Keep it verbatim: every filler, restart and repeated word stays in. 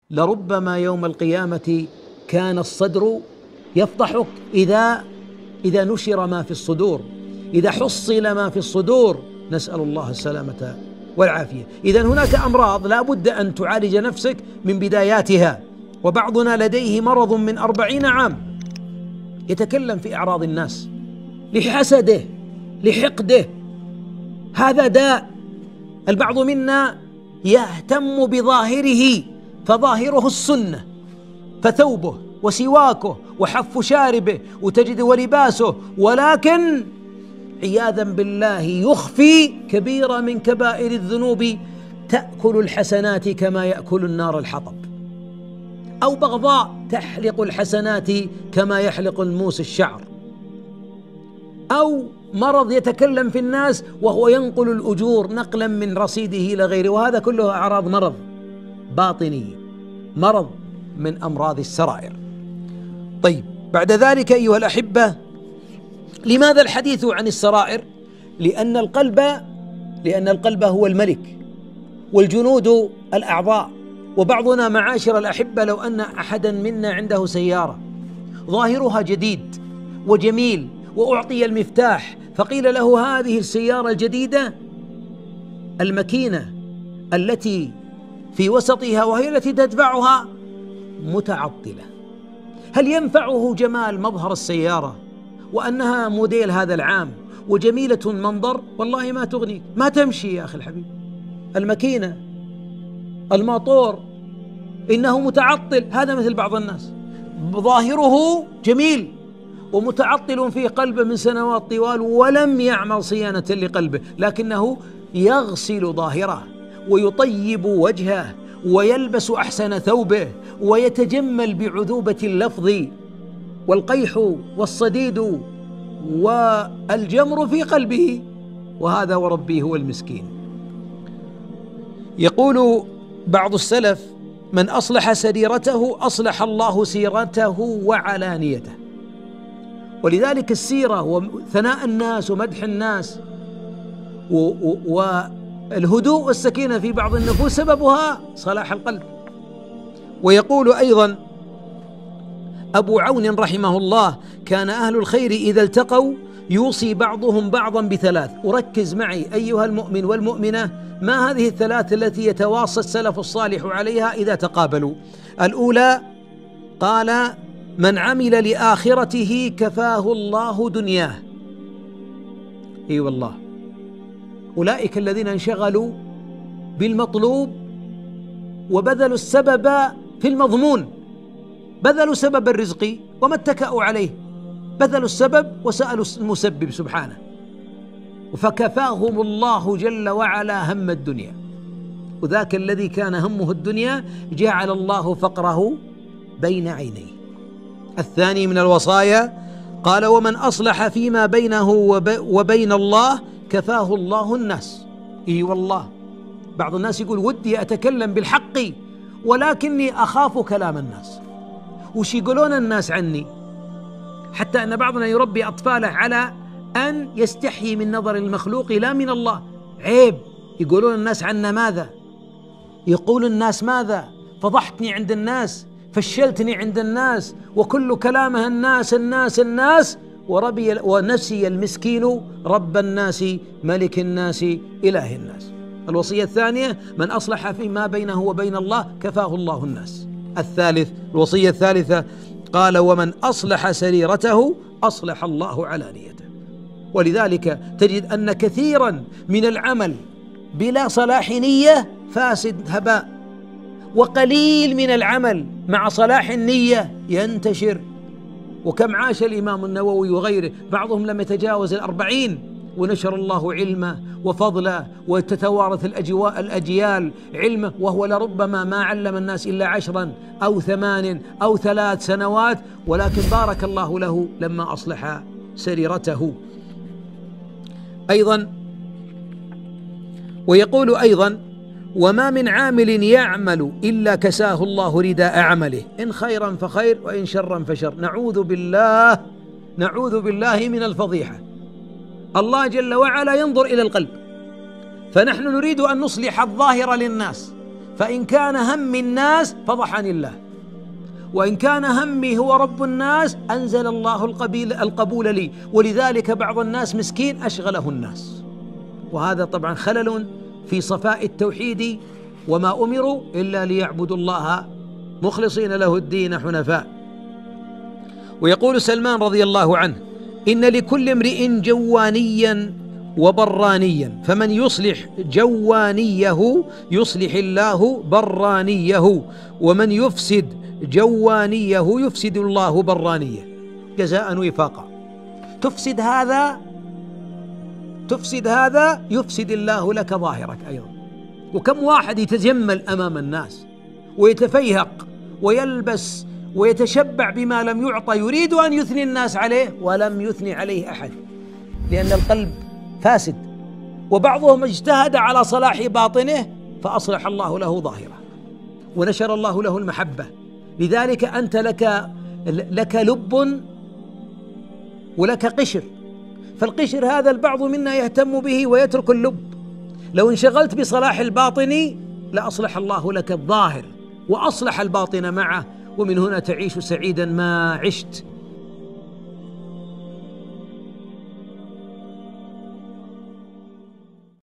لربما يوم القيامة كان الصدر يفضحك إذا إذا نشر ما في الصدور، إذا حصل ما في الصدور، نسأل الله السلامة والعافية. إذن هناك أمراض لا بد أن تعالج نفسك من بداياتها. وبعضنا لديه مرض من أربعين عام يتكلم في أعراض الناس لحسده لحقده، هذا داء. البعض منا يهتم بظاهره، فظاهره السنة، فثوبه وسواكه وحف شاربه وتجد ولباسه، ولكن عياذا بالله يخفي كبيرة من كبائر الذنوب تأكل الحسنات كما يأكل النار الحطب، أو بغضاء تحلق الحسنات كما يحلق الموس الشعر، أو مرض يتكلم في الناس وهو ينقل الأجور نقلا من رصيده إلى غيره، وهذا كله أعراض مرض باطني، مرض من أمراض السرائر. طيب، بعد ذلك أيها الأحبة، لماذا الحديث عن السرائر؟ لأن القلب لأن القلب هو الملك والجنود الأعضاء. وبعضنا معاشر الأحبة لو أن أحدا منا عنده سيارة ظاهرها جديد وجميل وأعطي المفتاح، فقيل له هذه السيارة الجديدة المكينة التي في وسطها وهي التي تدفعها متعطلة، هل ينفعه جمال مظهر السيارة وأنها موديل هذا العام وجميلة المنظر؟ والله ما تغنيك، ما تمشي يا أخي الحبيب. الماكينة الماطور إنه متعطل، هذا مثل بعض الناس ظاهره جميل ومتعطل في قلبه من سنوات طوال ولم يعمل صيانة لقلبه، لكنه يغسل ظاهره ويطيب وجهه ويلبس أحسن ثوبه ويتجمل بعذوبة اللفظ، والقيح والصديد والجمر في قلبه، وهذا وربي هو المسكين. يقول بعض السلف: من أصلح سريرته أصلح الله سيرته وعلانيته. ولذلك السيرة وثناء الناس ومدح الناس والهدوء والسكينة في بعض النفوس سببها صلاح القلب. ويقول أيضا أبو عون رحمه الله: كان أهل الخير إذا التقوا يوصي بعضهم بعضا بثلاث. وركز معي أيها المؤمن والمؤمنة، ما هذه الثلاث التي يتواصى السلف الصالح عليها إذا تقابلوا؟ الأولى قال: من عمل لآخرته كفاه الله دنياه. اي والله، أولئك الذين انشغلوا بالمطلوب وبذلوا السبب في المضمون، بذلوا سبب الرزق وما اتكأوا عليه، بذلوا السبب وسألوا المسبب سبحانه، فكفاهم الله جل وعلا هم الدنيا. وذاك الذي كان همه الدنيا جعل الله فقره بين عينيه. الثاني من الوصايا قال: ومن أصلح فيما بينه وبين الله كفاه الله الناس. إي والله، بعض الناس يقول: ودي أتكلم بالحق ولكني أخاف كلام الناس، وش يقولون الناس عني؟ حتى أن بعضنا يربي أطفاله على أن يستحيي من نظر المخلوق لا من الله. عيب، يقولون الناس عنا ماذا، يقول الناس ماذا، فضحتني عند الناس، فشلتني عند الناس، وكل كلامها الناس الناس الناس، وربي ونسي المسكين رب الناس ملك الناس إله الناس. الوصية الثانية: من أصلح فيما بينه وبين الله كفاه الله الناس. الثالث الوصية الثالثة قال: ومن أصلح سريرته أصلح الله علانيته. ولذلك تجد أن كثيرا من العمل بلا صلاح نية فاسد هباء، وقليل من العمل مع صلاح النية ينتشر. وكم عاش الإمام النووي وغيره، بعضهم لم يتجاوز الأربعين ونشر الله علمه وفضله وتتوارث الأجواء الأجيال علمه، وهو لربما ما علم الناس إلا عشرا أو ثمان أو ثلاث سنوات، ولكن بارك الله له لما أصلح سريرته. أيضا ويقول أيضا: وما من عامل يعمل إلا كساه الله رداء عمله، إن خيرا فخير وإن شرا فشر. نعوذ بالله نعوذ بالله من الفضيحة. الله جل وعلا ينظر إلى القلب، فنحن نريد أن نصلح الظاهر للناس، فإن كان هم الناس فضحني الله، وإن كان همي هو رب الناس أنزل الله القبيل القبول لي. ولذلك بعض الناس مسكين أشغله الناس، وهذا طبعا خلل في صفاء التوحيد، وما أمروا إلا ليعبدوا الله مخلصين له الدين حنفاء. ويقول سلمان رضي الله عنه: إن لكل امرئ جوانيا وبرانيا، فمن يصلح جوانيه يصلح الله برانيه، ومن يفسد جوانيه يفسد الله برانيه، جزاء وفاقا. تفسد هذا تفسد هذا يفسد الله لك ظاهرك أيضا. وكم واحد يتجمل أمام الناس ويتفيهق ويلبس ويتشبع بما لم يعطى، يريد أن يثني الناس عليه ولم يثني عليه أحد، لأن القلب فاسد. وبعضهم اجتهد على صلاح باطنه فأصلح الله له ظاهره ونشر الله له المحبة. لذلك أنت لك لك لب ولك قشر، فالقشر هذا البعض منا يهتم به ويترك اللب. لو انشغلت بصلاح الباطن لأصلح الله لك الظاهر وأصلح الباطن معه، ومن هنا تعيش سعيدا ما عشت.